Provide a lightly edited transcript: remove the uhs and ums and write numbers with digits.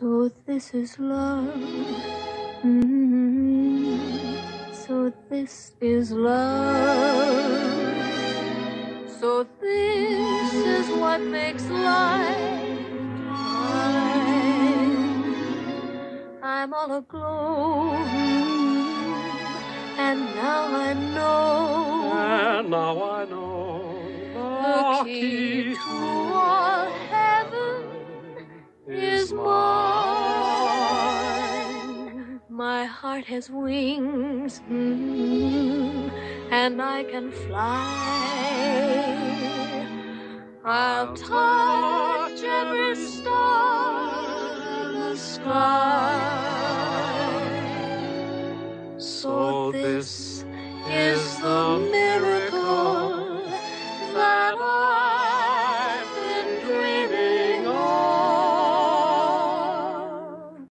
So this is love. Mm-hmm. So this is love. So this is what makes life divine. I'm all aglow, and now I know. And now I know The key to all heaven is mine. My heart has wings, and I can fly. I'll touch